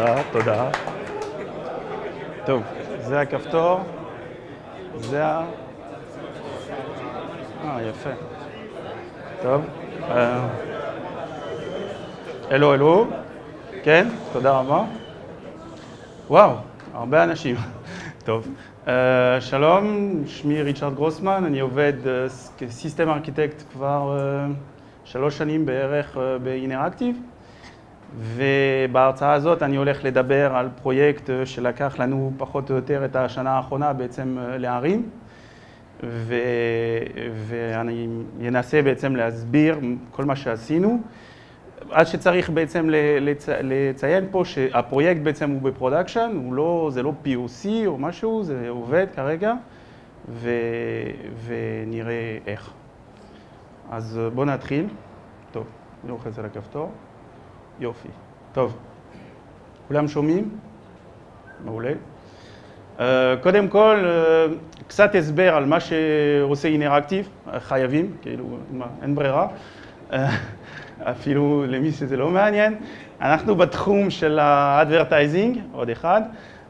תודה, תודה. טוב, זה הכפתור, זה ה... יפה. טוב. אלו. כן, תודה רבה. וואו, הרבה אנשים. טוב. שלום, שמי ריצ'רד גרוסמן, אני עובד כסיסטם ארכיטקט כבר 3 שנים בערך ב-Inneractive, ובהרצאה הזאת אני הולך לדבר על פרויקט שלקח לנו פחות או יותר את השנה האחרונה בעצם להרים, ואני אנסה בעצם להסביר כל מה שעשינו. עד שצריך בעצם לציין פה שהפרויקט בעצם הוא בפרודקשן, זה לא POC או משהו, זה עובד כרגע, ונראה איך. אז בואו נתחיל. טוב, אני לוחץ על הכפתור. יופי. טוב, כולם שומעים? מעולה. קודם כל, קצת הסבר על מה שעושה Inneractive, חייבים, כאילו, אין ברירה. אפילו למי שזה לא מעניין. אנחנו בתחום של ה-advertising, עוד אחד,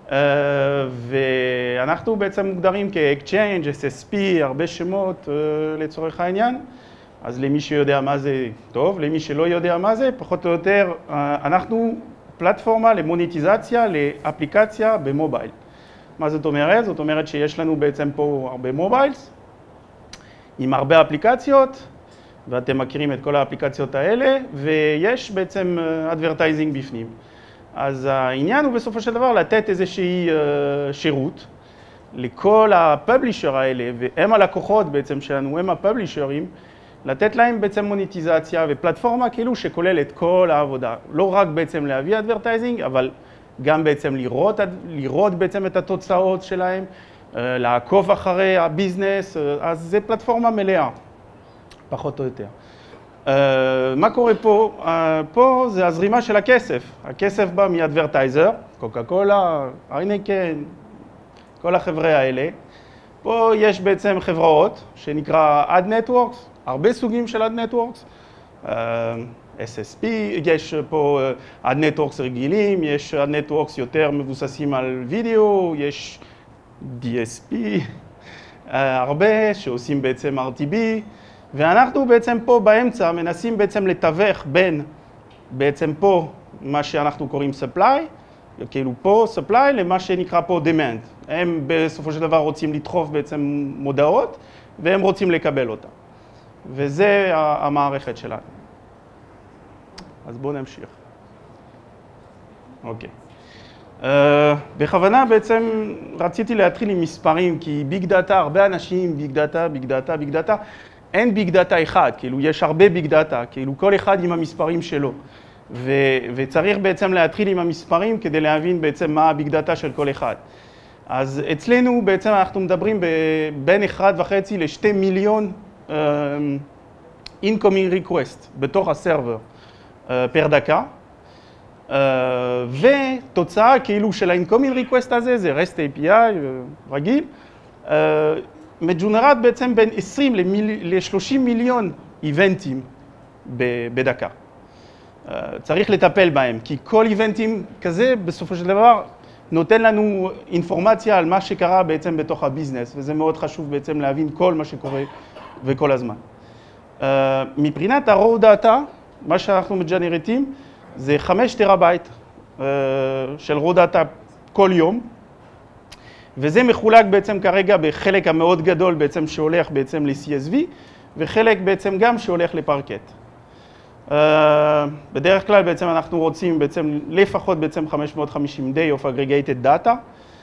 ואנחנו בעצם מוגדרים כ-Exchange, SSP, הרבה שמות לצורך העניין. אז למי שיודע מה זה טוב, למי שלא יודע מה זה, פחות או יותר, אנחנו פלטפורמה למוניטיזציה, לאפליקציה במובייל. מה זאת אומרת? זאת אומרת שיש לנו בעצם פה הרבה מוביילס, עם הרבה אפליקציות, ואתם מכירים את כל האפליקציות האלה, ויש בעצם advertising בפנים. אז העניין הוא בסופו של דבר לתת איזושהי שירות לכל הפאבלישר האלה, והם הלקוחות בעצם שלנו, הם הפאבלישרים, לתת להם בעצם מוניטיזציה ופלטפורמה כאילו שכוללת את כל העבודה. לא רק בעצם להביא advertising, אבל גם בעצם לראות בעצם את התוצאות שלהם, לעקוב אחרי הביזנס, אז זה פלטפורמה מלאה. פחות או יותר. מה קורה פה? פה זה הזרימה של הכסף. הכסף בא מאדברטייזר, קוקה קולה, איינקן, כל החברה האלה. פה יש בעצם חברות שנקרא Ad Networks, הרבה סוגים של Ad Networks. SSP, יש פה Ad Networks רגילים, יש Ad Networks יותר מבוססים על וידאו, יש DSP, הרבה שעושים בעצם RTB. ואנחנו בעצם פה באמצע מנסים בעצם לתווך בין בעצם פה מה שאנחנו קוראים supply, כאילו פה supply למה שנקרא פה demand. הם בסופו של דבר רוצים לדחוף בעצם מודעות והם רוצים לקבל אותה. וזה המערכת שלנו. אז בואו נמשיך. אוקיי. בכוונה בעצם רציתי להתחיל עם מספרים, כי ביג דאטה, הרבה אנשים ביג דאטה, אין ביג דאטה אחד, כאילו יש הרבה ביג דאטה, כאילו כל אחד עם המספרים שלו. וצריך בעצם להתחיל עם המספרים כדי להבין בעצם מה הביג דאטה של כל אחד. אז אצלנו בעצם אנחנו מדברים בין 1.5 ל-2 מיליון incoming request בתוך הסרבר פר דקה. ותוצאה כאילו של ה-incoming request הזה, זה REST API רגיל, מג'ונרט בעצם בין 20 ל-30 מיליון איבנטים בדקה. צריך לטפל בהם, כי כל איבנטים כזה בסופו של דבר נותן לנו אינפורמציה על מה שקרה בעצם בתוך הביזנס, וזה מאוד חשוב בעצם להבין כל מה שקורה וכל הזמן. מבחינת ה-raw data, מה שאנחנו מג'נרטים זה 5 טראבייט של raw data כל יום, וזה מחולק בעצם כרגע בחלק המאוד גדול בעצם שהולך בעצם ל-CSV, וחלק בעצם גם שהולך לפרקט. בדרך כלל בעצם אנחנו רוצים בעצם לפחות בעצם 550 day of aggregated data,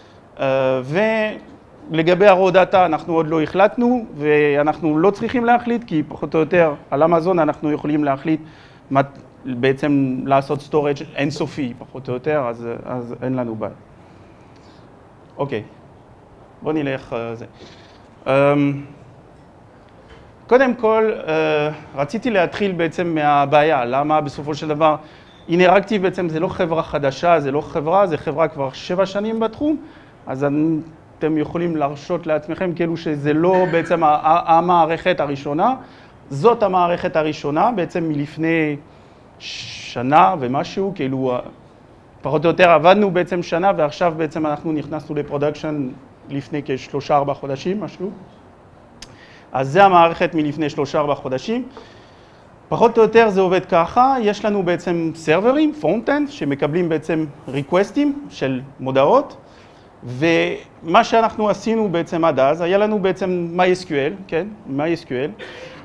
ולגבי ה-raw data אנחנו עוד לא החלטנו, ואנחנו לא צריכים להחליט, כי פחות או יותר על אמזון אנחנו יכולים להחליט בעצם לעשות storage אינסופי, פחות או יותר, אז אין לנו בעיה. אוקיי, בואו נלך זה. קודם כל, רציתי להתחיל בעצם מהבעיה, למה בסופו של דבר, Inneractive בעצם זה לא חברה חדשה, זה חברה כבר 7 שנים בתחום, אז אתם יכולים להרשות לעצמכם כאילו שזה לא בעצם המערכת הראשונה, זאת המערכת הראשונה בעצם מלפני שנה ומשהו, כאילו פחות או יותר עבדנו בעצם שנה, ועכשיו בעצם אנחנו נכנסנו לפרודקשן לפני כ3-4 חודשים, משהו. אז זה המערכת מלפני 3-4 חודשים. פחות או יותר זה עובד ככה, יש לנו בעצם סרברים, פרונט-אנד, שמקבלים בעצם ריקווסטים של מודעות, ומה שאנחנו עשינו בעצם עד אז, היה לנו בעצם MySQL, כן, MySQL,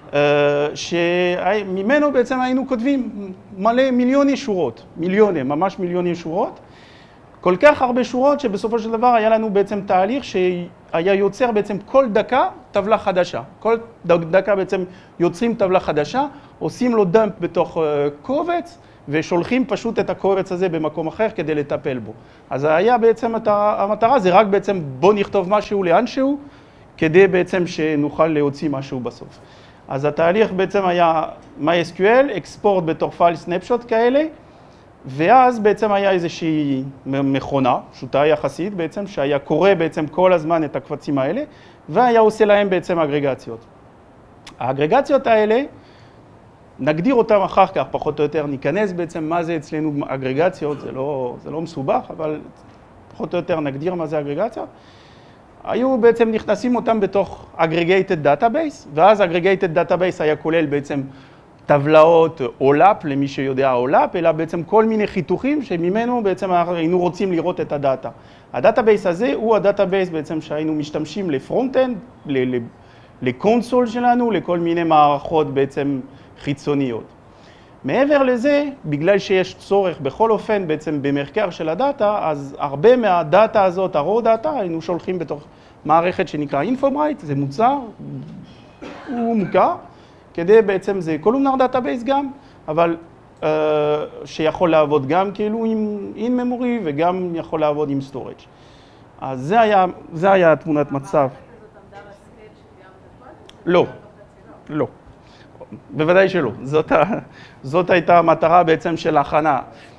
שממנו בעצם היינו כותבים מלא מיליוני שורות, ממש מיליוני שורות, כל כך הרבה שורות שבסופו של דבר היה לנו בעצם תהליך שהיה יוצר בעצם כל דקה טבלה חדשה. כל דקה בעצם יוצרים טבלה חדשה, עושים לו דאמפ בתוך קובץ, ושולחים פשוט את הקובץ הזה במקום אחר כדי לטפל בו. אז היה בעצם המטרה, זה רק בעצם בוא נכתוב משהו לאנשהו, כדי בעצם שנוכל להוציא משהו בסוף. אז התהליך בעצם היה MySQL, אקספורט בתור פייל סנפשוט כאלה, ואז בעצם היה איזושהי מכונה, פשוטה יחסית בעצם, שהיה קורא בעצם כל הזמן את הקבצים האלה, והיה עושה להם בעצם אגרגציות. האגרגציות האלה, נגדיר אותם אחר כך, פחות או יותר, ניכנס בעצם מה זה אצלנו אגרגציות, זה לא מסובך, אבל פחות או יותר נגדיר מה זה אגרגציות. היו בעצם נכנסים אותם בתוך aggregated database, ואז aggregated database היה כולל בעצם טבלאות OLAP, למי שיודע OLAP, אלא בעצם כל מיני חיתוכים שממנו בעצם היינו רוצים לראות את הדאטה. הדאטאבייס הזה הוא הדאטאבייס בעצם שהיינו משתמשים לפרונט-אנד, לקונסול שלנו, לכל מיני מערכות בעצם חיצוניות. מעבר לזה, בגלל שיש צורך בכל אופן בעצם במחקר של הדאטה, אז הרבה מהדאטה הזאת, ה-raw data, היינו שולחים בתוך מערכת שנקרא InfoBright, זה מוצר, הוא מוכר, כדי בעצם זה columnar database גם, אבל שיכול לעבוד גם כאילו עם in-memory וגם יכול לעבוד עם storage. אז זה היה תמונת מצב. לא, לא. בוודאי שלא. זאת הייתה המטרה בעצם של ההכנה.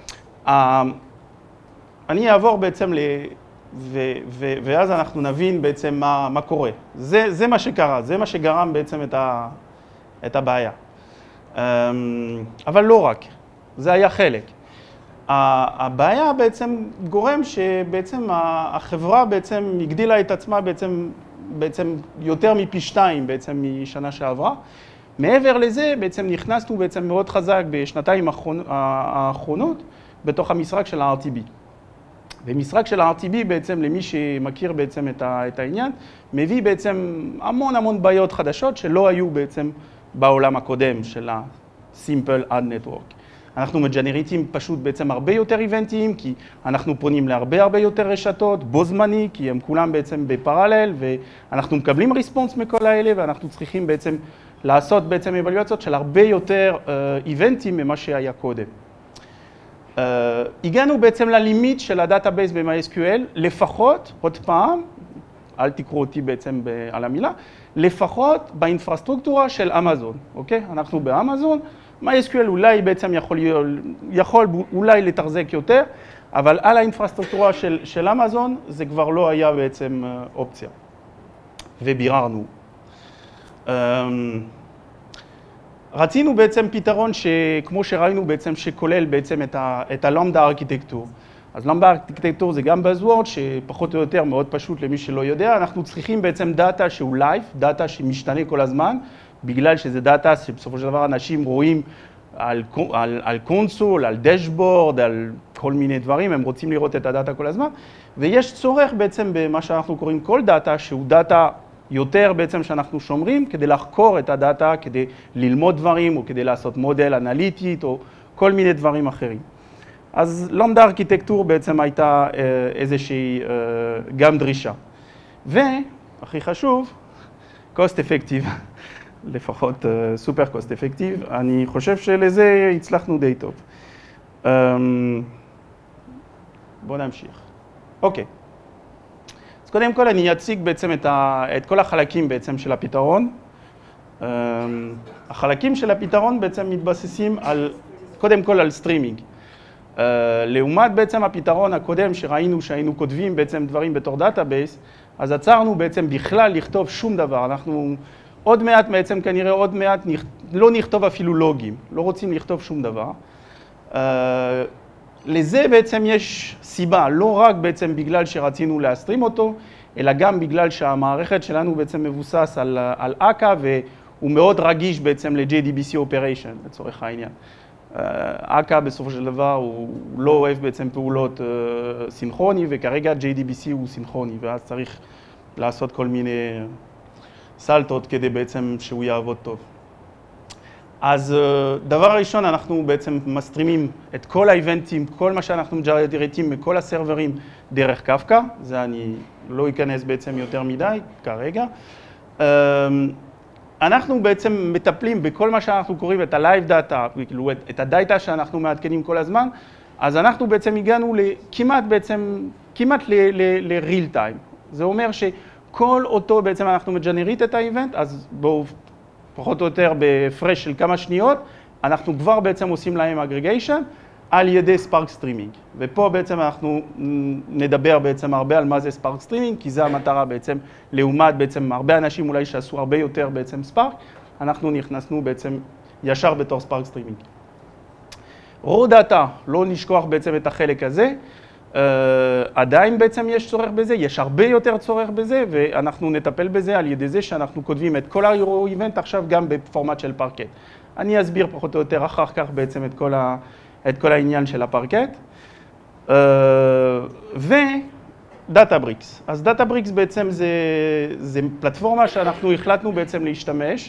אני אעבור בעצם ואז אנחנו נבין בעצם מה קורה. זה מה שקרה, זה מה שגרם בעצם את הבעיה. אבל לא רק, זה היה חלק. הבעיה בעצם גורם שבעצם החברה בעצם הגדילה את עצמה בעצם יותר מפי 2 בעצם משנה שעברה. מעבר לזה בעצם נכנסנו בעצם מאוד חזק בשנתיים האחרונות בתוך המשחק של ה-RTB. ומשחק של ה-RTB בעצם למי שמכיר בעצם את העניין, מביא בעצם המון בעיות חדשות שלא היו בעצם בעולם הקודם של ה-Simple Ad Network. אנחנו מג'נריטים פשוט בעצם הרבה יותר איבנטים, כי אנחנו פונים להרבה יותר רשתות, בו זמני, כי הם כולם בעצם בפרלל, ואנחנו מקבלים ריספונס מכל האלה, ואנחנו צריכים בעצם לעשות בעצם אבלואציות של הרבה יותר איבנטים ממה שהיה קודם. הגענו בעצם ללימיט של הדאטאבייס ב-MySQL, לפחות, עוד פעם, אל תקראו אותי בעצם על המילה, לפחות באינפרסטרוקטורה של אמזון, אוקיי? אנחנו באמזון, MySQL אולי בעצם יכול אולי לתחזק יותר, אבל על האינפרסטרוקטורה של אמזון זה כבר לא היה בעצם אופציה. וביררנו. רצינו בעצם פתרון שכמו שראינו בעצם שכולל בעצם את הלמדה ארכיטקטור. אז למדה ארכיטקטור זה גם buzzword שפחות או יותר מאוד פשוט למי שלא יודע. אנחנו צריכים בעצם דאטה שהוא לייב, דאטה שמשתנה כל הזמן, בגלל שזה דאטה שבסופו של דבר אנשים רואים על קונסול, על דשבורד, על כל מיני דברים, הם רוצים לראות את הדאטה כל הזמן. ויש צורך בעצם במה שאנחנו קוראים כל דאטה, שהוא דאטה יותר בעצם שאנחנו שומרים כדי לחקור את הדאטה, כדי ללמוד דברים או כדי לעשות מודל אנליטית או כל מיני דברים אחרים. אז למדה ארכיטקטור בעצם הייתה איזושהי גם דרישה. והכי חשוב, cost effective, לפחות סופר cost effective, אני חושב שלזה הצלחנו די טוב. בואו נמשיך. אוקיי. אז קודם כל אני אציג בעצם את כל החלקים בעצם של הפתרון. החלקים של הפתרון בעצם מתבססים קודם כל על סטרימינג. לעומת בעצם הפתרון הקודם שראינו שהיינו כותבים בעצם דברים בתור דאטאבייס, אז עצרנו בעצם בכלל לכתוב שום דבר. אנחנו עוד מעט בעצם כנראה עוד מעט לא נכתוב אפילו לוגים, לא רוצים לכתוב שום דבר. לזה בעצם יש סיבה, לא רק בעצם בגלל שרצינו להסטרים אותו, אלא גם בגלל שהמערכת שלנו בעצם מבוסס על אקה, והוא מאוד רגיש בעצם ל-JDBC Operation, לצורך העניין. אקה בסופו של דבר הוא לא אוהב בעצם פעולות סינכרוני, וכרגע JDBC הוא סינכרוני, ואז צריך לעשות כל מיני סלטות כדי בעצם שהוא יעבוד טוב. אז דבר ראשון, אנחנו בעצם מסטרימים את כל האיבנטים, כל מה שאנחנו מג'נרטים מכל הסרברים דרך קפקא, זה אני לא אכנס בעצם יותר מדי כרגע. אנחנו בעצם מטפלים בכל מה שאנחנו קוראים את ה-Live Data, את הדאטה שאנחנו מעדכנים כל הזמן, אז אנחנו בעצם הגענו כמעט ל-real time. זה אומר שכל אותו בעצם אנחנו מג'נרט את האיבנט, אז בואו פחות או יותר בפרש של כמה שניות, אנחנו כבר בעצם עושים להם אגרגיישן על ידי ספארק סטרימינג. ופה בעצם אנחנו נדבר בעצם הרבה על מה זה ספארק סטרימינג, כי זה המטרה בעצם, לעומת בעצם הרבה אנשים אולי שעשו הרבה יותר בעצם ספארק, אנחנו נכנסנו בעצם ישר בתור ספארק סטרימינג. raw data, לא נשכוח בעצם את החלק הזה, עדיין בעצם יש צורך בזה, יש הרבה יותר צורך בזה, ואנחנו נטפל בזה על ידי זה שאנחנו כותבים את כל ה-Euro Event עכשיו גם בפורמט של פרקט. אני אסביר פחות או יותר אחר כך בעצם את כל העניין של הפרקט. ודאטאבריקס. אז דאטאבריקס בעצם זה פלטפורמה שאנחנו החלטנו בעצם להשתמש.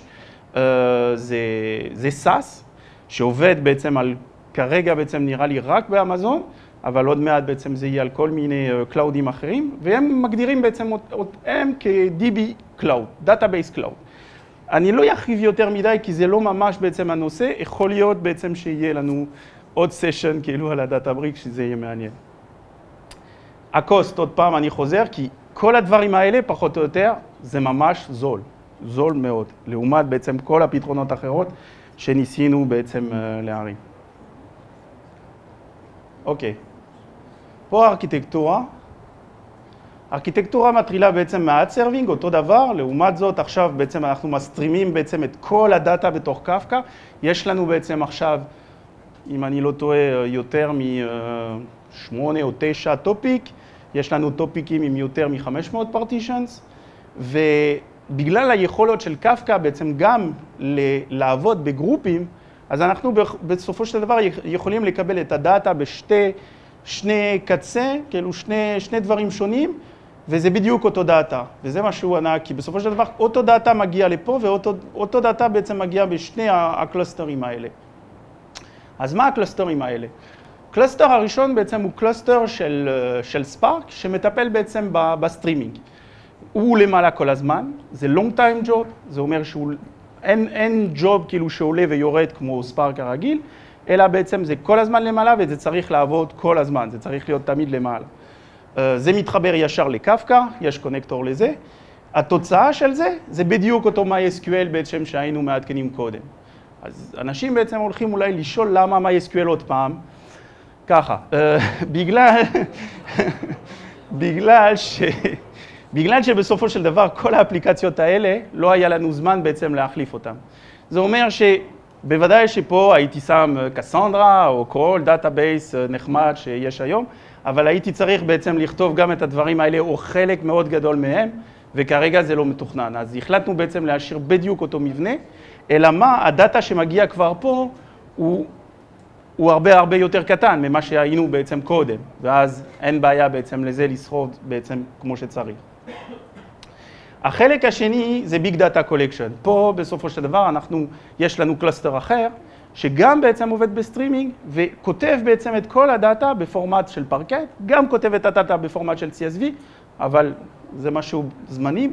זה SaaS, שעובד בעצם כרגע בעצם נראה לי רק באמזון, אבל עוד מעט בעצם זה יהיה על כל מיני קלאודים אחרים, והם מגדירים בעצם אותם כ-DB Cloud, Database Cloud. אני לא ארחיב יותר מדי, כי זה לא ממש בעצם הנושא, יכול להיות בעצם שיהיה לנו עוד סשן כאילו על הדאטאבריק, שזה יהיה מעניין. הקוסט, עוד פעם אני חוזר, כי כל הדברים האלה, פחות או יותר, זה ממש זול, זול מאוד, לעומת בעצם כל הפתרונות האחרות שניסינו בעצם להרים. אוקיי. פה הארכיטקטורה. הארכיטקטורה מתחילה בעצם מהאד סרווינג, אותו דבר, לעומת זאת עכשיו בעצם אנחנו מסטרימים בעצם את כל הדאטה בתוך קפקא. יש לנו בעצם עכשיו, אם אני לא טועה, יותר מ-8 או 9 טופיק, יש לנו טופיקים עם יותר מ-500 פרטישנס, ובגלל היכולות של קפקא בעצם גם לעבוד בגרופים, אז אנחנו בסופו של דבר יכולים לקבל את הדאטה שני קצה, כאילו שני דברים שונים, וזה בדיוק אותו דאטה, וזה משהו ענק, כי בסופו של דבר אותו דאטה מגיע לפה, ואותו דאטה בעצם מגיע בשני הקלסטרים האלה. אז מה הקלסטרים האלה? קלסטר הראשון בעצם הוא קלסטר של ספארק, שמטפל בעצם בסטרימינג. הוא למעלה כל הזמן, זה long time job, זה אומר אין ג'וב כאילו שעולה ויורד כמו ספארק הרגיל, אלא בעצם זה כל הזמן למעלה וזה צריך לעבוד כל הזמן, זה צריך להיות תמיד למעלה. זה מתחבר ישר לקפקא, יש קונקטור לזה. התוצאה של זה בדיוק אותו MySQL בעצם שהיינו מעדכנים קודם. אז אנשים בעצם הולכים אולי לשאול למה MySQL עוד פעם. ככה, בגלל שבסופו של דבר כל האפליקציות האלה לא היה לנו זמן בעצם להחליף אותן. זה אומר שבוודאי שפה הייתי שם קסנדרה או כל דאטאבייס נחמד שיש היום, אבל הייתי צריך בעצם לכתוב גם את הדברים האלה או חלק מאוד גדול מהם, וכרגע זה לא מתוכנן. אז החלטנו בעצם להשאיר בדיוק אותו מבנה, אלא מה, הדאטה שמגיע כבר פה הוא הרבה יותר קטן ממה שהיינו בעצם קודם, ואז אין בעיה בעצם לזה לסחוב בעצם כמו שצריך. החלק השני זה Big Data Collection. פה בסופו של דבר יש לנו קלאסטר אחר, שגם בעצם עובד בסטרימינג, וכותב בעצם את כל הדאטה בפורמט של פרקט, גם כותב את הדאטה בפורמט של CSV, אבל זה משהו זמני,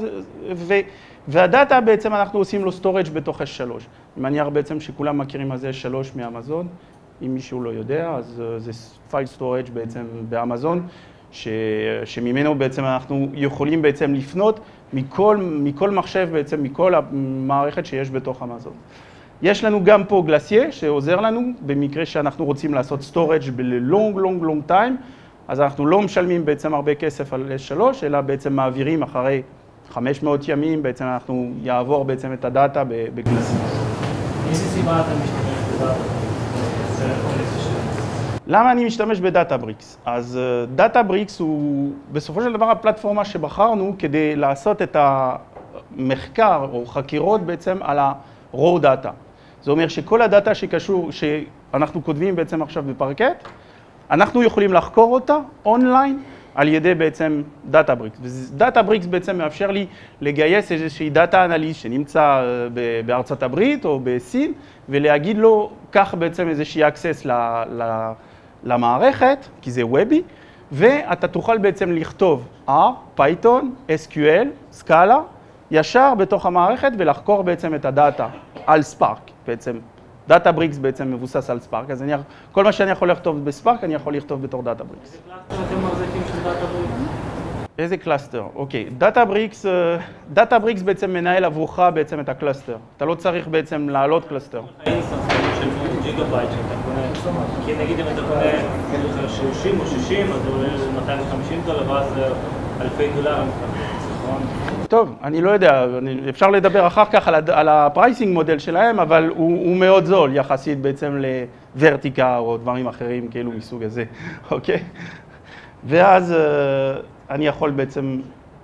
והדאטה בעצם אנחנו עושים לו סטורג' בתוך S3. אני מניח בעצם שכולם מכירים מה זה S3 מאמזון, אם מישהו לא יודע, אז זה פייל סטורג' בעצם באמזון, שממנו בעצם אנחנו יכולים בעצם לפנות מכל מחשב בעצם, מכל המערכת שיש בתוך אמזון. יש לנו גם פה גלסייה שעוזר לנו, במקרה שאנחנו רוצים לעשות סטורג' ב-long time, אז אנחנו לא משלמים בעצם הרבה כסף על S3, אלא בעצם מעבירים אחרי 500 ימים, בעצם אנחנו יעבור בעצם את הדאטה בגלסייה. איזה סיבה אתה משתמש בדאטה? למה אני משתמש בדאטאבריקס? אז דאטאבריקס הוא בסופו של דבר הפלטפורמה שבחרנו כדי לעשות את המחקר או חקירות בעצם על ה-raw data. זה אומר שכל הדאטה שאנחנו כותבים בעצם עכשיו בפרקט, אנחנו יכולים לחקור אותה אונליין על ידי בעצם דאטאבריקס. ודאטאבריקס בעצם מאפשר לי לגייס איזושהי דאטה אנליסט שנמצא בארצות הברית או בסין, ולהגיד לו, קח בעצם איזושהי access למערכת, כי זה וובי, ואתה תוכל בעצם לכתוב R, Python, SQL, סקאלה, ישר בתוך המערכת ולחקור בעצם את הדאטה על ספארק בעצם. דאטאבריקס בעצם מבוסס על ספארק, אז כל מה שאני יכול לכתוב בספארק, אני יכול לכתוב בתור דאטאבריקס. איזה קלאסטר אתם מחזיקים של דאטאבריקס? איזה קלאסטר? אוקיי, דאטאבריקס בעצם מנהל עבורך בעצם את הקלאסטר. אתה לא צריך בעצם להעלות קלאסטר. האינסטנס של ג'יגאבייט שאתה קונה, כי נגיד אם אתה קונה 30 או 60, אז הוא עולה $250, ואז אלפי דולרים. טוב, אני לא יודע, אפשר לדבר אחר כך על הפרייסינג מודל שלהם, אבל הוא מאוד זול יחסית בעצם לוורטיקה או דברים אחרים כאילו מסוג הזה, אוקיי? ואז אני יכול בעצם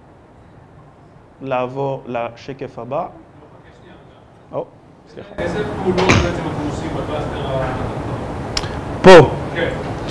לעבור לשקף הבא. סליחה. איזה פעולות בעצם אנחנו עושים בקלאסטר פה. כן.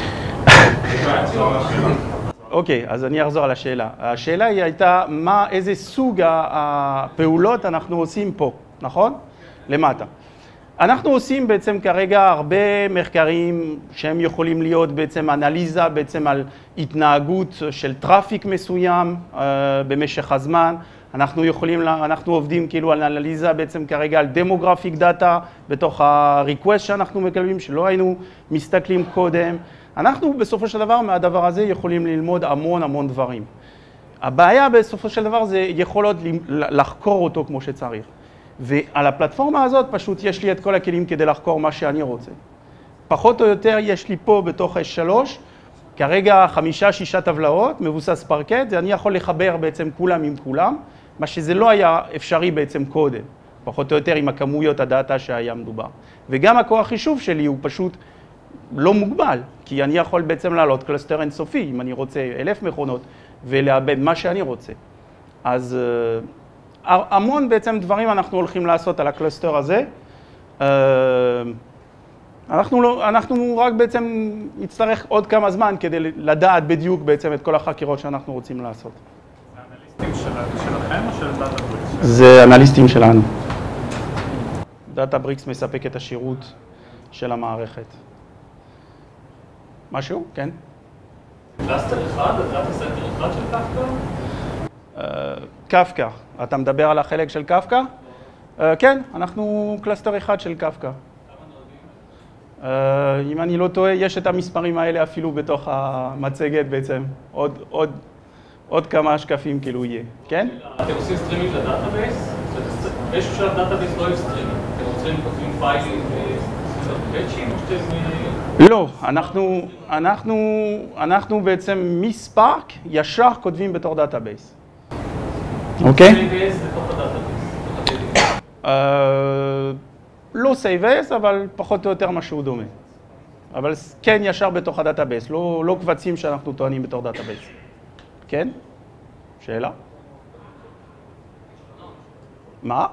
אוקיי, אז אני אחזור על השאלה. השאלה היא הייתה, איזה סוג הפעולות אנחנו עושים פה, נכון? למטה. אנחנו עושים בעצם כרגע הרבה מחקרים שהם יכולים להיות בעצם אנליזה בעצם על התנהגות של טראפיק מסוים במשך הזמן. אנחנו עובדים כאילו על אנליזה בעצם כרגע על דמוגרפיק דאטה בתוך ה-request שאנחנו מקבלים, שלא היינו מסתכלים קודם. אנחנו בסופו של דבר מהדבר הזה יכולים ללמוד המון דברים. הבעיה בסופו של דבר זה יכולות לחקור אותו כמו שצריך. ועל הפלטפורמה הזאת פשוט יש לי את כל הכלים כדי לחקור מה שאני רוצה. פחות או יותר יש לי פה בתוך S3, כרגע 5-6 טבלאות, מבוסס פרקט, ואני יכול לחבר בעצם כולם עם כולם, מה שזה לא היה אפשרי בעצם קודם, פחות או יותר עם הכמויות הדאטה שהיה מדובר. וגם הכוח חישוב שלי הוא פשוט לא מוגבל, כי אני יכול בעצם לעלות קלסטר אינסופי, אם אני רוצה 1,000 מכונות, ולאבד מה שאני רוצה. אז המון בעצם דברים אנחנו הולכים לעשות על הקלסטר הזה. אנחנו רק בעצם נצטרך עוד כמה זמן כדי לדעת בדיוק בעצם את כל החקירות שאנחנו רוצים לעשות. זה אנליסטים שלכם או של דאטאבריקס? זה אנליסטים שלנו. דאטאבריקס מספק את השירות של המערכת. משהו? כן? קלאסטר אחד, דאטה סנטר אחד של קפקא? קפקא. אתה מדבר על החלק של קפקא? כן, אנחנו קלאסטר אחד של קפקא. אם אני לא טועה, יש את המספרים האלה אפילו בתוך המצגת בעצם. עוד כמה שקפים כאילו יהיה, כן? אתם עושים סטרימינג לדאטאבייס? באיזשהו שלב דאטאבייס לא אוהב סטרימינג. אתם רוצים כותבים פיילים ובאצ'ים או שאתם... לא, אנחנו בעצם מספארק ישר כותבים בתור דאטאבייס. אוקיי? סייב-אס בתוך הדאטאבייס. לא סייב-אס, אבל פחות או יותר משהו דומה. אבל כן ישר בתוך הדאטאבייס, לא קבצים שאנחנו טוענים בתור דאטאבייס. כן? שאלה? מה?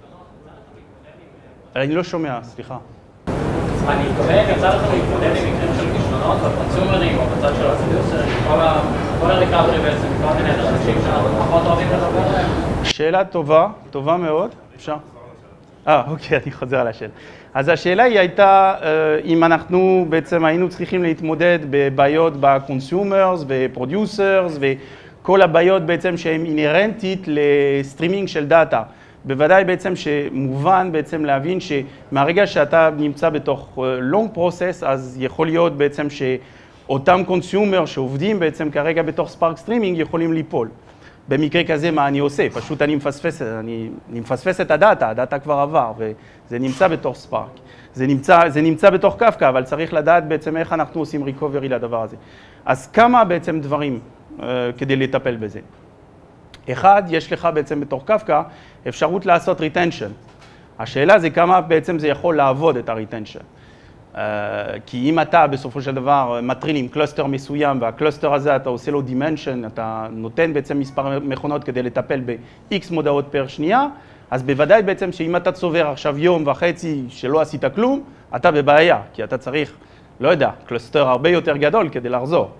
אני לא שומע, סליחה. אני מתכוון, יצא לך להתמודד עם מקרים של כישלונות בקונסומרים או בצד של הפרודיוסרים, כל הריקאברי בעצם, כל מיני אנשים שאנחנו פחות אוהבים לדבר עליהם. שאלה טובה מאוד. אפשר? אוקיי, אני חוזר על השאלה. אז השאלה היא הייתה אם אנחנו בעצם היינו צריכים להתמודד בבעיות בקונסומרס ופרודיוסרס וכל הבעיות בעצם שהן אינרנטית לסטרימינג של דאטה. בוודאי בעצם שמובן בעצם להבין שמהרגע שאתה נמצא בתוך long process, אז יכול להיות בעצם שאותם קונסיומר שעובדים בעצם כרגע בתוך ספארק סטרימינג יכולים ליפול. במקרה כזה מה אני עושה? פשוט אני מפספס את הדאטה כבר עבר וזה נמצא בתוך ספארק. זה נמצא בתוך קפקא, אבל צריך לדעת בעצם איך אנחנו עושים ריקוברי לדבר הזה. אז כמה בעצם דברים כדי לטפל בזה? אחד, יש לך בעצם בתוך קפקא אפשרות לעשות retention. השאלה זה כמה בעצם זה יכול לעבוד את ה-retention. כי אם אתה בסופו של דבר מטריל עם קלוסטר מסוים, והקלוסטר הזה אתה עושה לו dimension, אתה נותן בעצם מספר מכונות כדי לטפל ב-X מודעות פר שנייה, אז בוודאי בעצם שאם אתה צובר עכשיו יום וחצי שלא עשית כלום, אתה בבעיה, כי אתה צריך, לא יודע, קלוסטר הרבה יותר גדול כדי לחזור.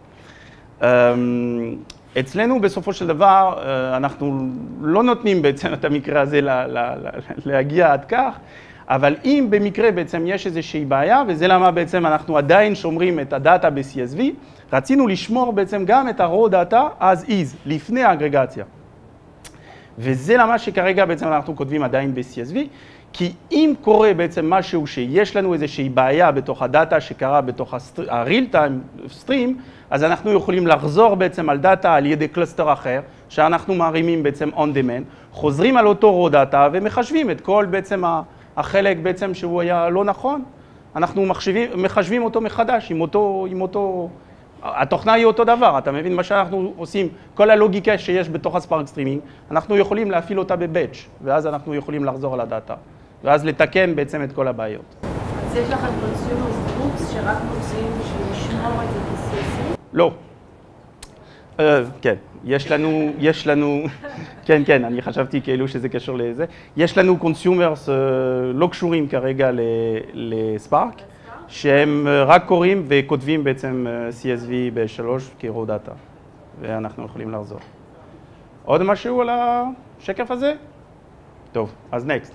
אצלנו בסופו של דבר אנחנו לא נותנים בעצם את המקרה הזה להגיע עד כך, אבל אם במקרה בעצם יש איזושהי בעיה, וזה למה בעצם אנחנו עדיין שומרים את הדאטה ב-CSV, רצינו לשמור בעצם גם את ה-raw data as is, לפני האגרגציה. וזה למה שכרגע בעצם אנחנו כותבים עדיין ב-CSV, כי אם קורה בעצם משהו שיש לנו איזושהי בעיה בתוך הדאטה שקרה בתוך ה-real time stream, אז אנחנו יכולים לחזור בעצם על דאטה על ידי קלסטר אחר, שאנחנו מערימים בעצם on demand, חוזרים על אותו raw data ומחשבים את כל בעצם החלק בעצם שהוא היה לא נכון, אנחנו מחשבים אותו מחדש עם אותו, התוכנה היא אותו דבר, אתה מבין מה שאנחנו עושים, כל הלוגיקה שיש בתוך הספארק סטרימינג, אנחנו יכולים להפעיל אותה בבאץ' ואז אנחנו יכולים לחזור על הדאטה, ואז לתקן בעצם את כל הבעיות. אז יש לכם consumers groups שרק מוצאים בשביל לשמור את זה ב-CSV? לא. כן, יש לנו, כן, אני חשבתי כאילו שזה קשור לזה. יש לנו consumers לא קשורים כרגע לספארק, שהם רק קוראים וכותבים בעצם CSV ב-3 כ-raw data, ואנחנו יכולים לחזור. עוד משהו על השקף הזה? טוב, אז next.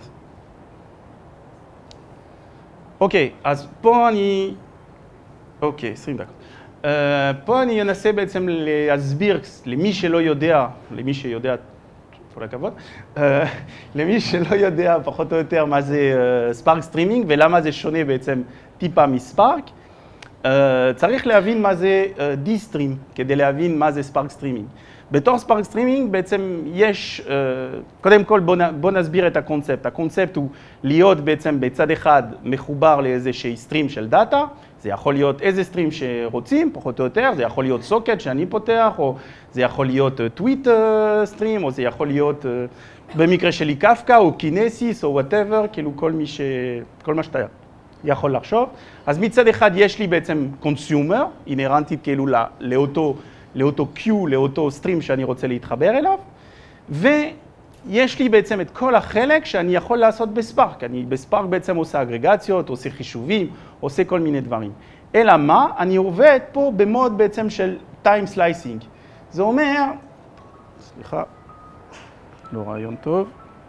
אוקיי, אז פה אני... אוקיי, 20 דקות. פה אני אנסה בעצם להסביר למי שלא יודע, למי שיודע, כל הכבוד, למי שלא יודע פחות או יותר מה זה ספארק סטרימינג ולמה זה שונה בעצם טיפה מספארק. צריך להבין מה זה די-סטרים כדי להבין מה זה ספארק סטרימינג. בתור ספארק סטרימינג בעצם יש, קודם כל בוא נסביר את הקונספט. הקונספט הוא להיות בעצם בצד אחד מחובר לאיזושהי סטרים של דאטה, זה יכול להיות איזה סטרים שרוצים, פחות או יותר, זה יכול להיות סוקט שאני פותח, או זה יכול להיות טוויט סטרים, או זה יכול להיות במקרה שלי קפקא, או קינסיס, או whatever, כאילו כל מה שאתה יכול לחשוב. אז מצד אחד יש לי בעצם קונסיומר, אינרנטית כאילו לאותו קיו, לאותו סטרים שאני רוצה להתחבר אליו, ויש לי בעצם את כל החלק שאני יכול לעשות בספארק. אני בספארק בעצם עושה אגרגציות, עושה חישובים, עושה כל מיני דברים. אלא מה? אני עובד פה במוד בעצם של time slicing. זה אומר, סליחה, לא רעיון טוב.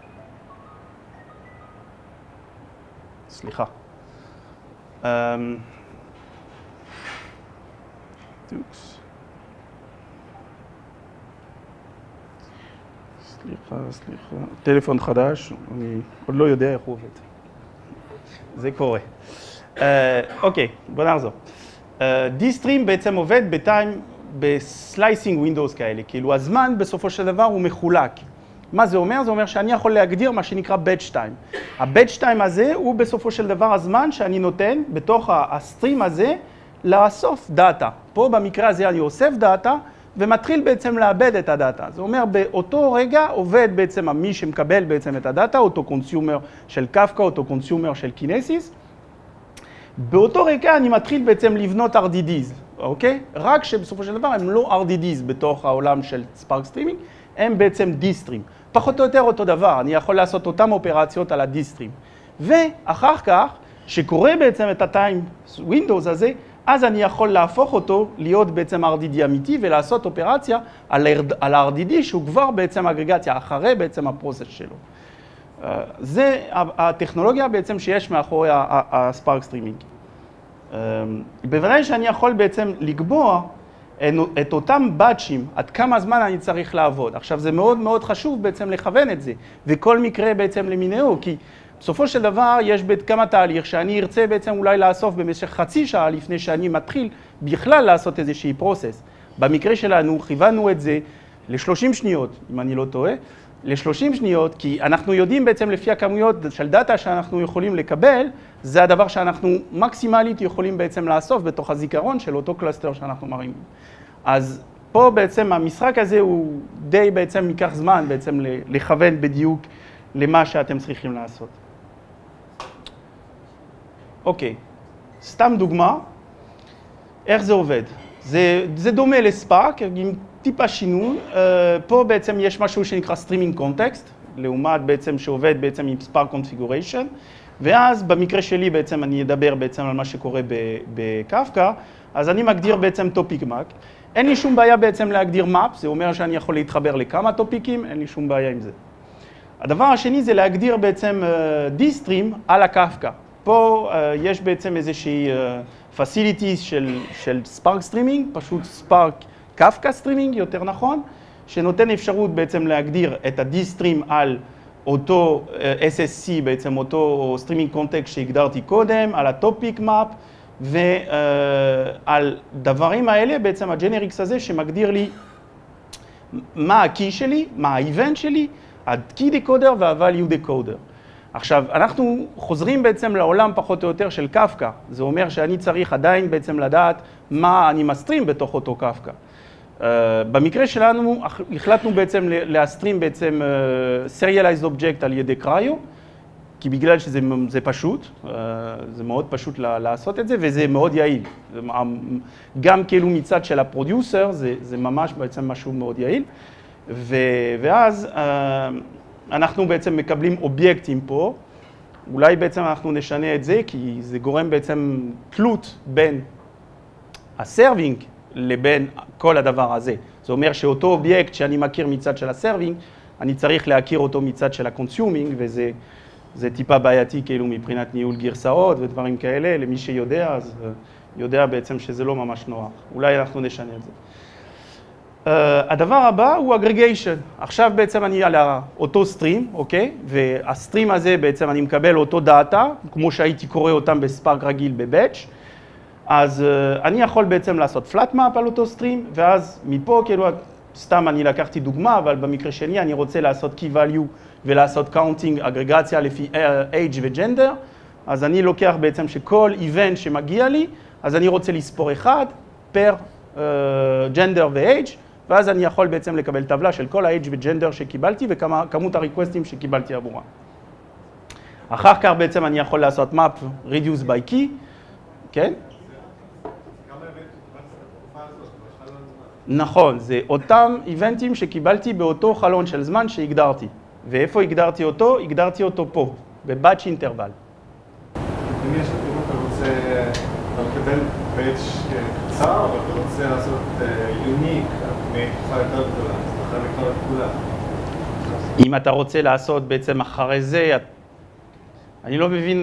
סליחה. סליחה. טלפון חדש, אני עוד לא יודע איך הוא עובד. זה קורה. אוקיי, בוא נחזור. די-סטרים בעצם עובד בסלייסינג ווינדוס כאלה, כאילו הזמן בסופו של דבר הוא מחולק. מה זה אומר? זה אומר שאני יכול להגדיר מה שנקרא batch time. ה-batch time הזה הוא בסופו של דבר הזמן שאני נותן בתוך הסטרים הזה לאסוף דאטה. פה במקרה הזה אני אוסף דאטה ומתחיל בעצם לאבד את הדאטה. זה אומר באותו רגע עובד בעצם מי שמקבל בעצם את הדאטה, אותו קונסיומר של קפקא, אותו קונסיומר של קינסיס. באותו רגע אני מתחיל בעצם לבנות RDDs, אוקיי? רק שבסופו של דבר הם לא RDDs בתוך העולם של ספארק סטרימינג, הם בעצם די-סטרים. פחות או יותר אותו דבר, אני יכול לעשות אותם אופרציות על הדי-סטרים. ואחר כך, שקורה בעצם את ה-time windows הזה, אז אני יכול להפוך אותו להיות בעצם RDD אמיתי ולעשות אופרציה על ה-RDD שהוא כבר בעצם אגרגציה, אחרי בעצם הפרוסס שלו. זה הטכנולוגיה בעצם שיש מאחורי הספארק סטרימינג. בוודאי שאני יכול בעצם לקבוע את אותם באצ'ים, עד כמה זמן אני צריך לעבוד. עכשיו זה מאוד מאוד חשוב בעצם לכוון את זה, וכל מקרה בעצם למינהו, כי בסופו של דבר יש כמה תהליך שאני ארצה בעצם אולי לאסוף במשך חצי שעה לפני שאני מתחיל בכלל לעשות איזושהי פרוסס. במקרה שלנו כיוונו את זה ל-30 שניות, אם אני לא טועה, ל-30 שניות, כי אנחנו יודעים בעצם לפי הכמויות של דאטה שאנחנו יכולים לקבל, זה הדבר שאנחנו מקסימלית יכולים בעצם לאסוף בתוך הזיכרון של אותו קלאסטר שאנחנו מראים. אז פה בעצם המשחק הזה הוא די בעצם ייקח זמן בעצם לכוון בדיוק למה שאתם צריכים לעשות. אוקיי, סתם דוגמה, איך זה עובד. זה דומה לספארק, עם טיפה שינוי. פה בעצם יש משהו שנקרא Streaming Context, לעומת בעצם שעובד בעצם עם Spark Configuration, ואז במקרה שלי בעצם אני אדבר בעצם על מה שקורה בקפקא, אז אני מגדיר בעצם topic map. אין לי שום בעיה בעצם להגדיר map, זה אומר שאני יכול להתחבר לכמה טופיקים, אין לי שום בעיה עם זה. הדבר השני זה להגדיר בעצם D-Stream על הקפקא. פה יש בעצם איזושהי facilities של Spark Streaming, פשוט Spark Kafka Streaming, יותר נכון, שנותן אפשרות בעצם להגדיר את ה-D-Stream על אותו SSC, בעצם אותו Streaming Context שהגדרתי קודם, על ה-Topic Map, ועל דברים האלה בעצם ה-Generics הזה שמגדיר לי מה ה-Key שלי, מה ה-Event שלי, ה-Key Decoder וה-Value Decoder. עכשיו, אנחנו חוזרים בעצם לעולם פחות או יותר של קפקא. זה אומר שאני צריך עדיין בעצם לדעת מה אני מסטרים בתוך אותו קפקא. במקרה שלנו החלטנו בעצם להסטרים בעצם Serialized Object על ידי קריו, כי בגלל שזה פשוט, זה מאוד פשוט לעשות את זה, וזה מאוד יעיל. גם כאילו מצד של הפרודיוסר, זה ממש בעצם משהו מאוד יעיל. ואז אנחנו בעצם מקבלים אובייקטים פה, אולי בעצם אנחנו נשנה את זה, כי זה גורם בעצם תלות בין הסרווינג לבין כל הדבר הזה. זה אומר שאותו אובייקט שאני מכיר מצד של הסרווינג, אני צריך להכיר אותו מצד של הקונסיומינג, וזה טיפה בעייתי כאילו מבחינת ניהול גרסאות ודברים כאלה, למי שיודע, אז יודע בעצם שזה לא ממש נוח. אולי אנחנו נשנה את זה. הדבר הבא הוא אגרגיישן. עכשיו בעצם אני על אותו סטרים, אוקיי? והסטרים הזה בעצם אני מקבל אותו דאטה, כמו שהייתי קורא אותם בספארק רגיל בבאץ'. אז אני יכול בעצם לעשות flat map על אותו סטרים, ואז מפה כאילו, סתם אני לקחתי דוגמה, אבל במקרה שלי אני רוצה לעשות key value ולעשות counting, אגרגציה לפי age וג'נדר. אז אני לוקח בעצם שכל event שמגיע לי, אז אני רוצה לספור אחד פר ג'נדר ו-age, ואז אני יכול בעצם לקבל טבלה של כל ה-age וג'נדר שקיבלתי וכמות הריקווסטים שקיבלתי עבורה. אחר כך בעצם אני יכול לעשות map reduce by key, כן? נכון, זה אותם איבנטים שקיבלתי באותו חלון של זמן שהגדרתי. ואיפה הגדרתי אותו? הגדרתי אותו פה, בבאץ' אינטרוול. אם יש אם אתה רוצה, אתה מקבל באץ' קצר, אבל אתה רוצה לעשות יוניק מתקופה יותר גדולה, אז אתה לקרוא את כולה. אם אתה רוצה לעשות בעצם אחרי זה, אני